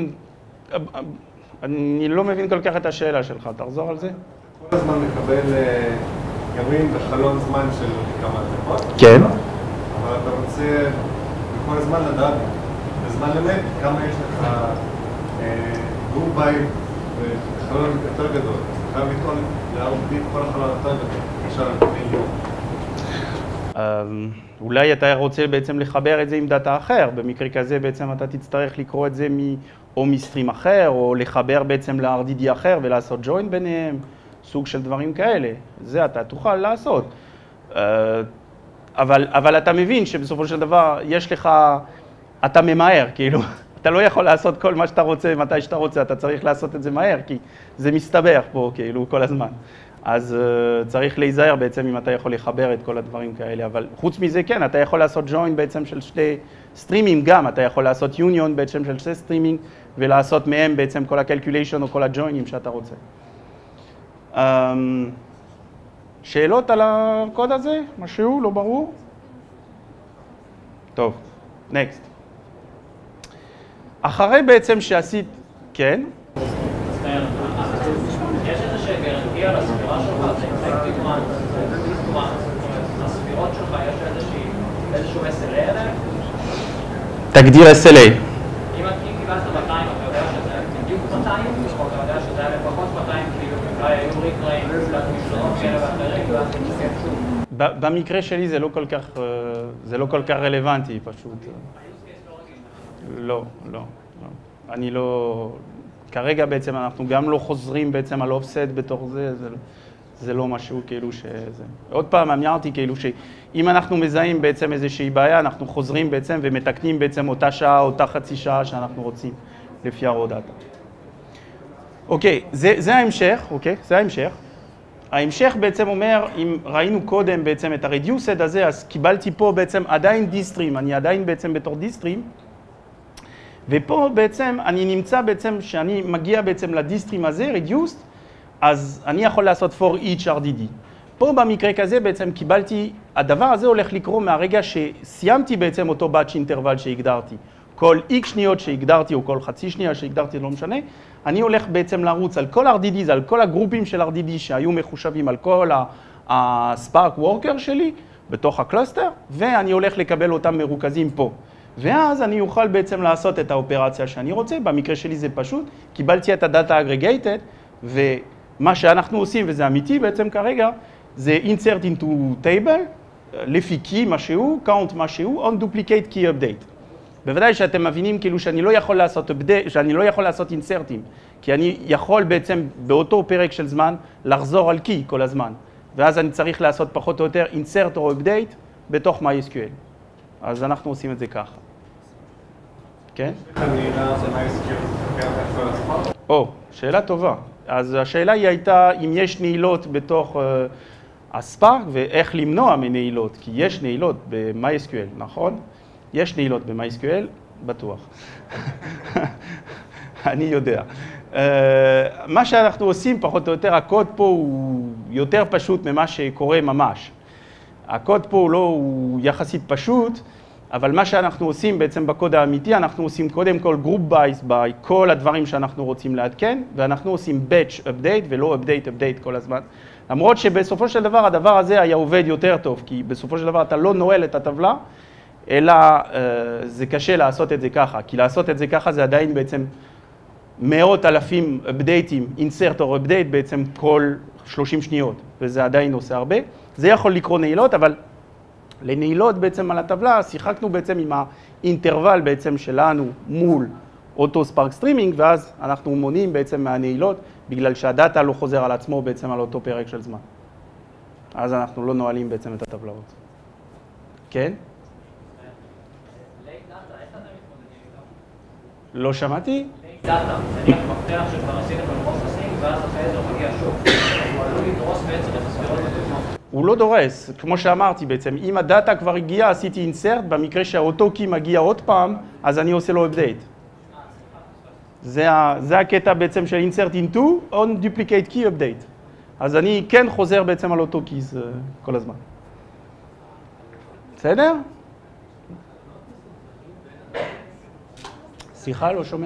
לא מבין כל כך את השאלה שלך, תחזור על זה. כל הזמן מקבל ימים בחלון זמן של כמה דקות. כן. אבל אתה רוצה כל הזמן לדעת בזמן אמת כמה יש לך גרופ בית בחלון יותר גדול. אתה חייב לטעון להרביט כל החלון יותר גדול, אפשר מיליון. אולי אתה רוצה בעצם לחבר את זה עם דאטה אחר, במקרה כזה בעצם אתה תצטרך לקרוא את זה או מסטרים אחר, או לחבר בעצם ל-RDD אחר ולעשות join ביניהם, סוג של דברים כאלה. זה אתה תוכל לעשות. אבל אתה מבין שבסופו של דבר יש לך, אתה ממהר, כאילו, אתה לא יכול לעשות כל מה שאתה רוצה, מתי שאתה רוצה, אתה צריך לעשות את זה מהר, כי זה מסתבך פה, כאילו, כל הזמן. אז צריך להיזהר בעצם אם אתה יכול לחבר את כל הדברים כאלה, אבל חוץ מזה כן, אתה יכול לעשות join בעצם של שתי סטרימים גם, אתה יכול לעשות union בעצם של שתי סטרימינג, ולעשות מהם בעצם כל ה-calculation או כל ה-joining שאתה רוצה. שאלות על הקוד הזה? משהו? לא ברור? טוב, next. אחרי בעצם שעשית, כן? יש איזושהי גרנטיה על הספירה שלך, זה אינפקטיב מן, הספירות שלך, יש איזשהו SLA עליהם? תגדיר SLA. אם קיבלת 200, אתה יודע שזה בדיוק 200, או אתה יודע שזה היה לפחות 200, כאילו אולי היו ריקראים, משלונות כאלה ואחרים, ואז זה משקף שוב. במקרה שלי זה לא כל כך רלוונטי, פשוט. לא. אני לא... כרגע בעצם אנחנו גם לא חוזרים בעצם על אופסט בתוך זה לא משהו כאילו שזה... עוד פעם, אמרתי כאילו שאם אנחנו מזהים בעצם איזושהי בעיה, אנחנו חוזרים בעצם ומתקנים בעצם אותה שעה, אותה חצי שעה שאנחנו רוצים לפי הרודאטה. אוקיי, זה ההמשך, אוקיי? זה ההמשך. ההמשך בעצם אומר, אם ראינו קודם בעצם את ה-reduced הזה, אז קיבלתי פה בעצם עדיין D-Stream, אני עדיין בעצם בתור D-Stream, ופה בעצם אני נמצא בעצם, שאני מגיע בעצם ל-D-Stream הזה, reduced, אז אני יכול לעשות for each RDD. פה במקרה כזה בעצם קיבלתי, הדבר הזה הולך לקרוא מהרגע שסיימתי בעצם אותו batch אינטרוול שהגדרתי. כל X שניות שהגדרתי, או כל חצי שנייה שהגדרתי, לא משנה, אני הולך בעצם לרוץ על כל RDDs, על כל הגרופים של RDD שהיו מחושבים על כל ה-Spark Worker שלי, בתוך הקלאסטר, ואני הולך לקבל אותם מרוכזים פה. ואז אני אוכל בעצם לעשות את האופרציה שאני רוצה, במקרה שלי זה פשוט, קיבלתי את ה-Data Aggregated, ומה שאנחנו עושים, וזה אמיתי בעצם כרגע, זה insert into table, לפי key משהו, count משהו, on duplicate key update. בוודאי שאתם מבינים כאילו שאני לא יכול לעשות update, שאני לא יכול לעשות insertים, כי אני יכול בעצם באותו פרק של זמן לחזור על key כל הזמן, ואז אני צריך לעשות פחות או יותר insert או update בתוך MySQL. אז אנחנו עושים את זה ככה. כן? או, שאלה טובה. אז השאלה היא הייתה אם יש נעילות בתוך הספארק ואיך למנוע מנעילות, כי יש נעילות ב-MySQL, נכון? יש נעילות ב-MySQL, בטוח. אני יודע. מה שאנחנו עושים, פחות או יותר, הקוד פה הוא יותר פשוט ממה שקורה ממש. הקוד פה הוא יחסית פשוט, אבל מה שאנחנו עושים בעצם בקוד האמיתי, אנחנו עושים קודם כל group by כל הדברים שאנחנו רוצים לעדכן, ואנחנו עושים batch update ולא update כל הזמן. למרות שבסופו של דבר, הדבר הזה היה עובד יותר טוב, כי בסופו של דבר אתה לא נועל את הטבלה, אלא זה קשה לעשות את זה ככה, כי לעשות את זה ככה זה עדיין בעצם מאות אלפים update'ים, insert או update בעצם כל 30 שניות, וזה עדיין עושה הרבה. זה יכול לקרוא נעילות, אבל לנעילות בעצם על הטבלה, שיחקנו בעצם עם האינטרוול בעצם שלנו מול אותו ספארק סטרימינג, ואז אנחנו מונים בעצם מהנעילות, בגלל שהדאטה לא חוזר על עצמו בעצם על אותו פרק של זמן. אז אנחנו לא נועלים בעצם את הטבלאות. כן? לא שמעתי? דאטה, נניח מפתח שכבר עשית בפרוססינג, ואז אחרי זה הוא מגיע שוב. הוא עלול לדרוס בעצם את הספירות הקודמות. הוא לא דורס, כמו שאמרתי בעצם, אם הדאטה כבר הגיע, עשיתי אינסרט, במקרה שהאותו קי מגיע עוד פעם, אז אני עושה לו update. זה הקטע בעצם של insert into on duplicate key update. אז אני כן חוזר בעצם על אותו קיז כל הזמן. בסדר? סליחה, לא שומע?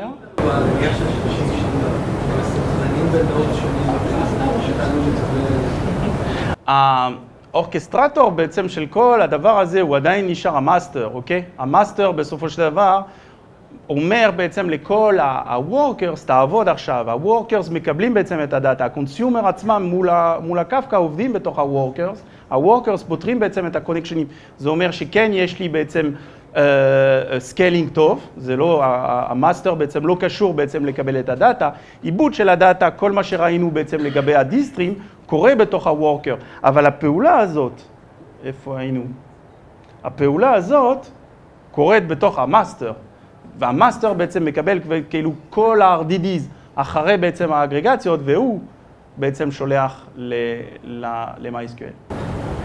האורקסטרטור בעצם של כל הדבר הזה הוא עדיין נשאר המאסטר, אוקיי? המאסטר בסופו של דבר אומר בעצם לכל ה-workers, תעבוד עכשיו, ה-workers מקבלים בעצם את הדאטה, הקונסיומר עצמם מול הקפקא עובדים בתוך ה-workers, ה-workers פותרים בעצם את הקונקשנים, זה אומר שכן יש לי בעצם סקיילינג טוב, זה לא, המאסטר בעצם לא קשור בעצם לקבל את הדאטה, עיבוד של הדאטה, כל מה שראינו בעצם לגבי הדיסטרים, קורה בתוך הוורקר, אבל הפעולה הזאת, איפה היינו? הפעולה הזאת קורית בתוך המאסטר, והמאסטר בעצם מקבל כאילו כל ה-RDDs אחרי בעצם האגרגציות, והוא בעצם שולח ל-MySQL.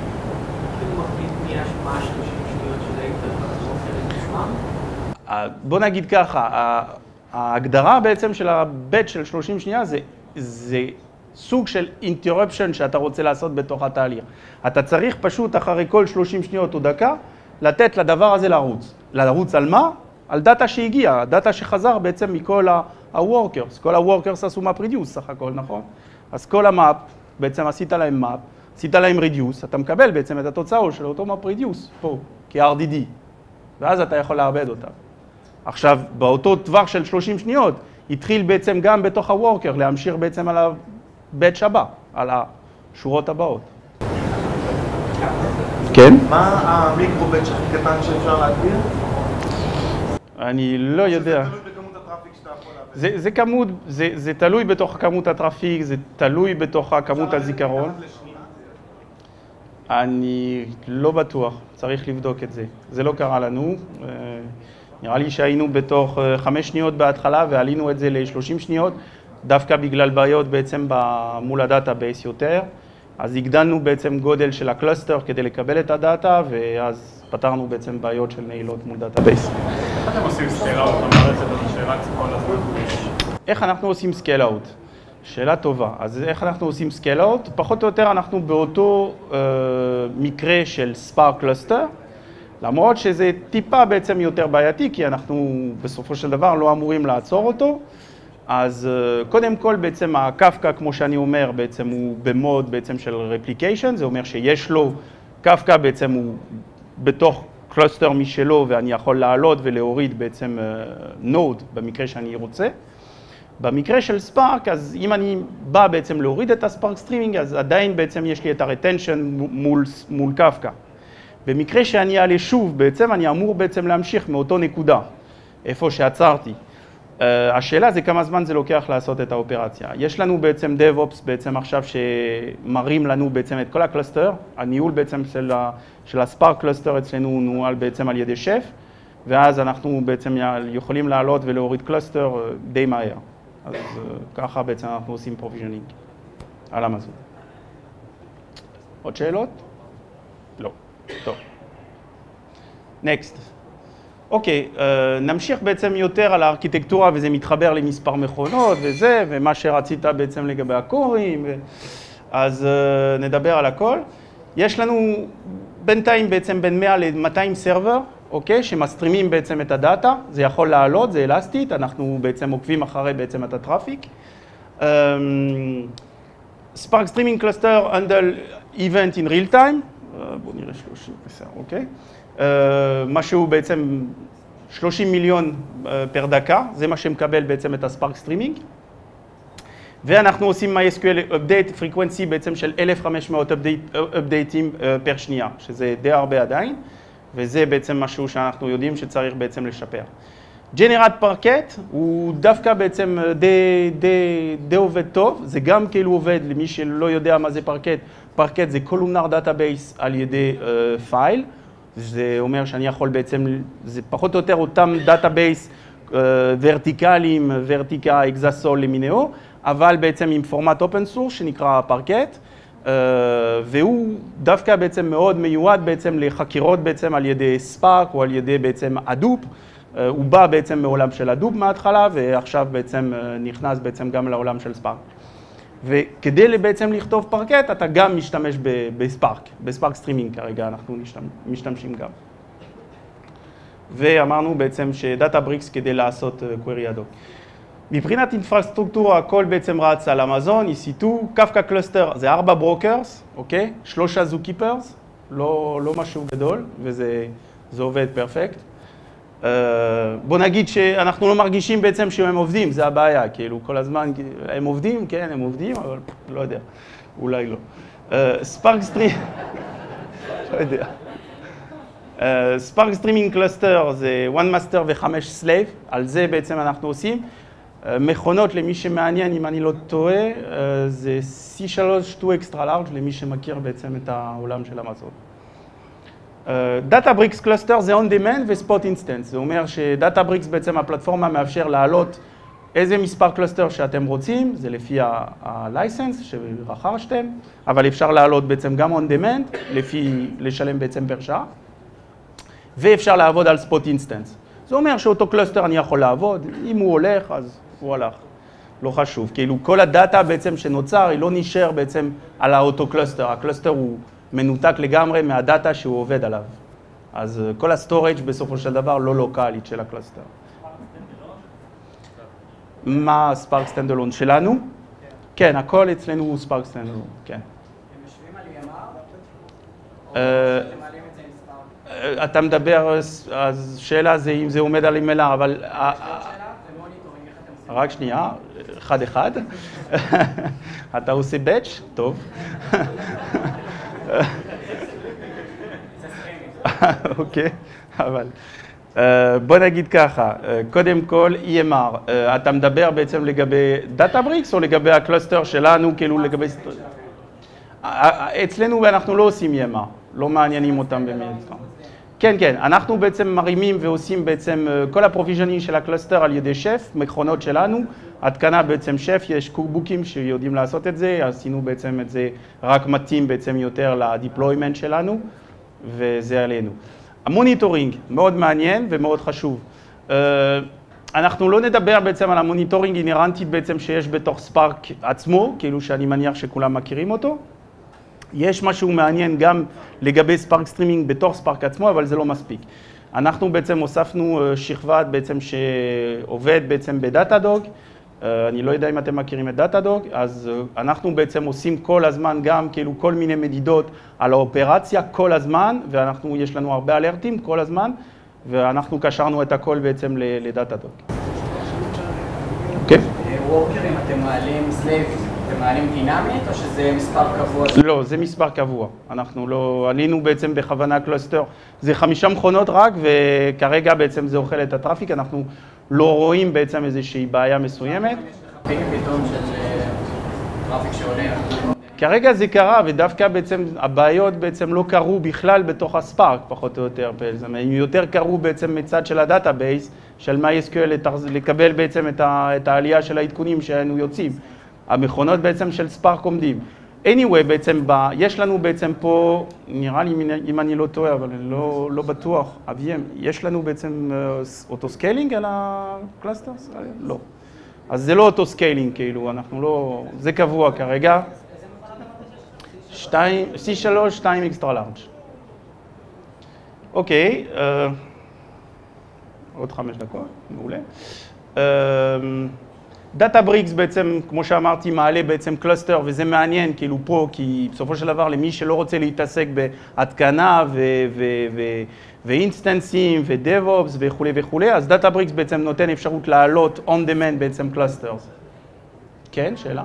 בוא נגיד ככה, ההגדרה בעצם של הבט של 30 שנייה זה סוג של interruption שאתה רוצה לעשות בתוך התהליך. אתה צריך פשוט אחרי כל 30 שניות או דקה לתת לדבר הזה לרוץ. לרוץ על מה? על דאטה שהגיע, דאטה שחזר בעצם מכל ה-workers. כל ה-workers עשו map reduce סך הכל, נכון? אז כל המאפ, בעצם עשית להם map, עשית להם reduce, אתה מקבל בעצם את התוצאות של אותו map reduce פה, כ-RDD. ואז אתה יכול לאבד אותה. עכשיו, באותו טווח של 30 שניות, התחיל בעצם גם בתוך ה-worker להמשיך בעצם על הבטש הבא, על השורות הבאות. כן? מה המיקרו-בטש הכי קטן שאפשר להגדיר? אני לא יודע. זה תלוי בכמות הטראפיק שאתה יכול להביא. זה תלוי בתוך כמות הטראפיק, זה תלוי בתוך כמות הזיכרון. אני לא בטוח, צריך לבדוק את זה. זה לא קרה לנו. נראה לי שהיינו בתוך 5 שניות בהתחלה ועלינו את זה ל-30 שניות. דווקא בגלל בעיות בעצם מול הדאטאבייס יותר, אז הגדלנו בעצם גודל של הקלאסטר כדי לקבל את הדאטה, ואז פתרנו בעצם בעיות של נעילות מול דאטאבייס. איך אתם עושים סקייל-אאוט? המערכת הזאת שרץ כל הזמן? איך אנחנו עושים סקייל-אאוט? שאלה טובה. אז איך אנחנו עושים סקייל-אאוט? פחות או יותר אנחנו באותו מקרה של ספארק קלאסטר, למרות שזה טיפה בעצם יותר בעייתי, כי אנחנו בסופו של דבר לא אמורים לעצור אותו. אז קודם כל בעצם הקפקא, כמו שאני אומר, בעצם הוא במוד בעצם של רפליקיישן, זה אומר שיש לו, קפקא בעצם הוא בתוך קלאסטר משלו, ואני יכול לעלות ולהוריד בעצם נוד במקרה שאני רוצה. במקרה של ספארק, אז אם אני בא בעצם להוריד את הספארק סטרימינג, אז עדיין בעצם יש לי את הרטנשן מול קפקא. במקרה שאני אעלה שוב, בעצם אני אמור בעצם להמשיך מאותו נקודה, איפה שעצרתי. השאלה זה כמה זמן זה לוקח לעשות את האופרציה. יש לנו בעצם DevOps בעצם עכשיו שמראים לנו בעצם את כל הקלאסטר, הניהול בעצם של הספארק קלאסטר אצלנו נוהל בעצם על ידי שף, ואז אנחנו בעצם יכולים לעלות ולהוריד קלאסטר די מהר. אז ככה בעצם אנחנו עושים פרוביז'נינג על אמזון. עוד שאלות? לא. טוב. Next. אוקיי, נמשיך בעצם יותר על הארכיטקטורה, וזה מתחבר למספר מכונות וזה, ומה שרצית בעצם לגבי הקורים, אז נדבר על הכל. יש לנו בינתיים בעצם בין 100 ל-200 סרבר, אוקיי, שמסטרימים בעצם את הדאטה, זה יכול לעלות, זה אלסטית, אנחנו בעצם עוקבים אחרי בעצם את הטראפיק. Spark Streaming Cluster handle event in real time, בואו נראה 30 בסדר, אוקיי. משהו בעצם 30 מיליון פר דקה, זה מה שמקבל בעצם את הספארק סטרימינג. ואנחנו עושים MySQL update frequency בעצם של 1500 updateים פר שנייה, שזה די הרבה עדיין, וזה בעצם משהו שאנחנו יודעים שצריך בעצם לשפר. ג'נרט פרקט הוא דווקא בעצם די עובד טוב, זה גם כאילו עובד למי שלא יודע מה זה פרקט, פרקט זה columnar database על ידי פייל, זה אומר שאני יכול בעצם, זה פחות או יותר אותם דאטאבייס ורטיקליים, ורטיקה, אקזסול למיניהו, אבל בעצם עם פורמט אופן סורס שנקרא פרקט, והוא דווקא בעצם מאוד מיועד בעצם לחקירות בעצם על ידי ספארק או על ידי בעצם אדופ, הוא בא בעצם מעולם של אדופ מההתחלה ועכשיו בעצם נכנס בעצם גם לעולם של ספארק. וכדי בעצם לכתוב פרקט, אתה גם משתמש בספארק סטרימינג כרגע, אנחנו משתמשים גם. ואמרנו בעצם שדאטאבריקס כדי לעשות query ad hoc. מבחינת אינפרסטרוקטורה, הכל בעצם רץ על אמזון, EC2, קפקא קלאסטר, זה 4 ברוקרס, אוקיי? 3 זוקיפרס, לא משהו גדול, וזה עובד פרפקט. בוא נגיד שאנחנו לא מרגישים בעצם שהם עובדים, זה הבעיה, כאילו כל הזמן הם עובדים, כן, הם עובדים, אבל לא יודע, אולי לא. ספארק סטרימינג, לא יודע. ספארק סטרימינג קלאסטר זה 1 מאסטר ו5 סלייב, על זה בעצם אנחנו עושים. מכונות למי שמעניין, אם אני לא טועה, זה C3 2 extra large למי שמכיר בעצם את העולם של אמזון. Databricks Cluster זה on demand ו-spot instance, זה אומר שDatabricks בעצם הפלטפורמה מאפשר להעלות איזה מספר קלאסטר שאתם רוצים, זה לפי ה-license שרכשתם, אבל אפשר להעלות בעצם גם on demand, לפי לשלם בעצם פר שעה, ואפשר לעבוד על spot instance. זה אומר שאותו קלאסטר אני יכול לעבוד, אם הוא הולך אז הוא הלך, לא חשוב, כאילו כל הדאטה בעצם שנוצר היא לא נשאר בעצם על האותו קלאסטר, הקלאסטר הוא מנותק לגמרי מהדאטה שהוא עובד עליו. אז כל הסטורג' בסופו של דבר לא לוקלית של הקלאסטר. מה ספארק סטנדלון שלנו? כן, הכל אצלנו הוא ספארק סטנדלון, כן. הם יושבים על EMR? אתם מעלים את זה עם ספארק? אתה מדבר, אז שאלה זה אם זה עומד על EMR, אבל... רק שנייה, אחד. אתה עושה באץ'? טוב. אוקיי, אבל בוא נגיד ככה, קודם כל EMR, אתה מדבר בעצם לגבי דאטאבריקס או לגבי הקלאסטר שלנו, כאילו לגבי... אצלנו אנחנו לא עושים EMR, לא מעניינים אותם באמת. כן, אנחנו בעצם מרימים ועושים בעצם כל הפרוביז'נינג של הקלאסטר על ידי שף, מכונות שלנו, התקנה בעצם שף, יש קוקבוקים שיודעים לעשות את זה, עשינו בעצם את זה רק מתאים בעצם יותר לדיפלוימנט שלנו, וזה עלינו. המוניטורינג מאוד מעניין ומאוד חשוב. אנחנו לא נדבר בעצם על המוניטורינג אינרנטית בעצם שיש בתוך ספארק עצמו, כאילו שאני מניח שכולם מכירים אותו. יש משהו מעניין גם לגבי ספארק סטרימינג בתוך ספארק עצמו, אבל זה לא מספיק. אנחנו בעצם הוספנו שכבת בעצם שעובד בעצם בדאטאדוג. אני לא יודע אם אתם מכירים את דאטאדוג, אז אנחנו בעצם עושים כל הזמן גם כאילו כל מיני מדידות על האופרציה כל הזמן, ואנחנו, יש לנו הרבה אלרטים כל הזמן, ואנחנו קשרנו את הכל בעצם לדאטאדוג. אוקיי? וורקרים אתם מעלים סלייבים, אתם מעלים דינמית או שזה מספר קבוע? לא, זה מספר קבוע. אנחנו לא עלינו בעצם בכוונה קלוסטר. זה 5 מכונות רק, וכרגע בעצם זה אוכל את הטראפיק. אנחנו לא רואים בעצם איזושהי בעיה מסוימת. פיק פתאום של טראפיק שעולה. כרגע זה קרה, ודווקא בעצם הבעיות בעצם לא קרו בכלל בתוך הספארק, פחות או יותר. הם יותר קרו בעצם מצד של הדאטאבייס, של MySQL, לקבל בעצם את העלייה של העדכונים שהיינו יוצאים. המכונות בעצם של ספארק עומדים. anyway, בעצם יש לנו בעצם פה, נראה לי אם אני לא טועה, אבל אני לא בטוח, אביהם, יש לנו בעצם אוטוסקיילינג על הקלאסטרס? לא. אז זה לא אוטוסקיילינג, כאילו, אנחנו לא, זה קבוע כרגע. C3, 2 אקסטרה לארג'. אוקיי, עוד 5 דקות, מעולה. דאטאבריקס בעצם, כמו שאמרתי, מעלה בעצם קלאסטר, וזה מעניין כאילו פה, כי בסופו של דבר למי שלא רוצה להתעסק בהתקנה ואינסטנסים ודאב-אופס וכו' וכו', אז דאטאבריקס בעצם נותן אפשרות לעלות on demand בעצם קלאסטרס. כן, שאלה?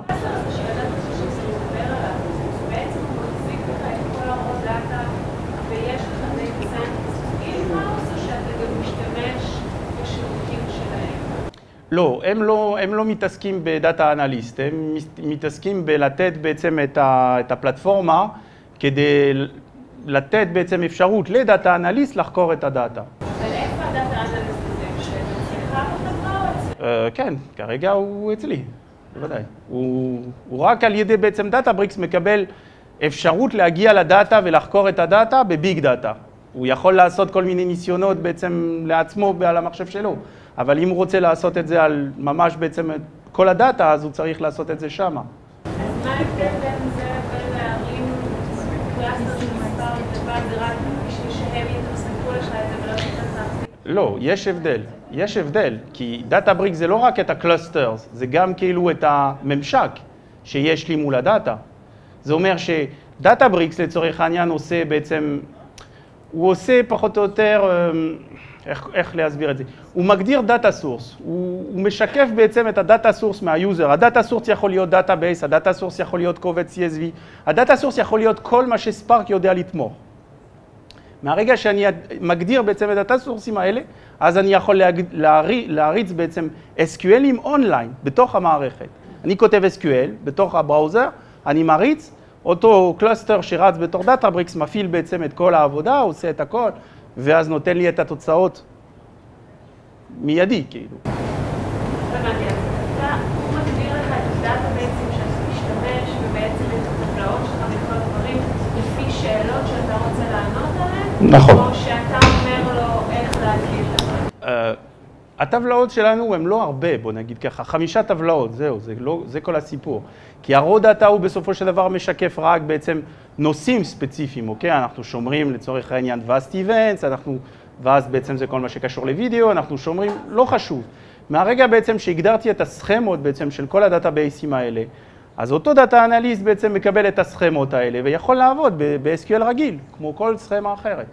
לא, הם לא מתעסקים בדאטה אנליסט, הם מתעסקים בלתת בעצם את הפלטפורמה כדי לתת בעצם אפשרות לדאטה אנליסט לחקור את הדאטה. אבל איפה הדאטה אנליסט הזה? כשאתה בחברה או אצלי? כן, כרגע הוא אצלי, בוודאי. הוא רק על ידי בעצם דאטאבריקס מקבל אפשרות להגיע לדאטה ולחקור את הדאטה בביג דאטה. הוא יכול לעשות כל מיני ניסיונות בעצם לעצמו ועל המחשב שלו. אבל אם הוא רוצה לעשות את זה על ממש בעצם כל הדאטה, אז הוא צריך לעשות את זה שמה. אז מה ההבדל בין זה ובין להרים קלאסטר של מספר לבד, זה רק בשביל שהם יתוספו לך את זה ולא תתעסק? לא, יש הבדל. יש הבדל, כי דאטאבריק זה לא רק את הקלאסטרס, זה גם כאילו את הממשק שיש לי מול הדאטה. זה אומר שדאטאבריקס לצורך העניין עושה בעצם, הוא עושה פחות או יותר, איך להסביר את זה? הוא מגדיר דאטה סורס, הוא משקף בעצם את הדאטה סורס מהיוזר. הדאטה סורס יכול להיות דאטאבייס, הדאטה סורס יכול להיות קובץ CSV, הדאטה סורס יכול להיות כל מה שספארק יודע לתמוך. מהרגע שאני מגדיר בעצם את הדאטה סורסים האלה, אז אני יכול להריץ בעצם SQLים אונליין בתוך המערכת. אני כותב SQL בתוך הבראוזר, אני מריץ, אותו קלאסטר שרץ בתוך דאטאבריקס מפעיל בעצם את כל העבודה, עושה את הכל, ואז נותן לי את התוצאות מיידי, כאילו. הבנתי, אז הוא מגדיר לך את הדאטאבייסים שאתה משתמש, ובעצם את הטבלאות שלך וכל הדברים, לפי שאלות שאתה רוצה לענות עליהן? נכון. או שאתה אומר לו איך להגיד לך? הטבלאות שלנו הן לא הרבה, בוא נגיד ככה, 5 טבלאות, זהו, זה כל הסיפור. כי ה-raw data הוא בסופו של דבר משקף רק בעצם נושאים ספציפיים, אוקיי? אנחנו שומרים לצורך העניין vast events, ואז בעצם זה כל מה שקשור לוידאו, אנחנו שומרים, לא חשוב. מהרגע בעצם שהגדרתי את הסכמות בעצם של כל הדאטאבייסים האלה, אז אותו דאטה אנליסט בעצם מקבל את הסכמות האלה ויכול לעבוד ב-SQL רגיל, כמו כל סכמה אחרת.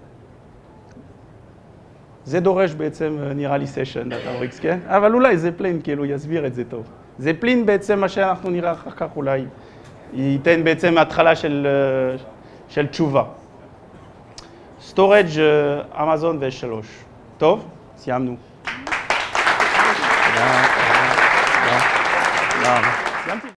זה דורש בעצם, נראה לי סשן דאטאבריקס, כן? אבל אולי זה פלין, כאילו, יסביר את זה טוב. זה פלין בעצם מה שאנחנו נראה אחר כך אולי, ייתן בעצם התחלה של תשובה. סטורג' אמזון ו-3. טוב? סיימנו. תודה. סיימתי.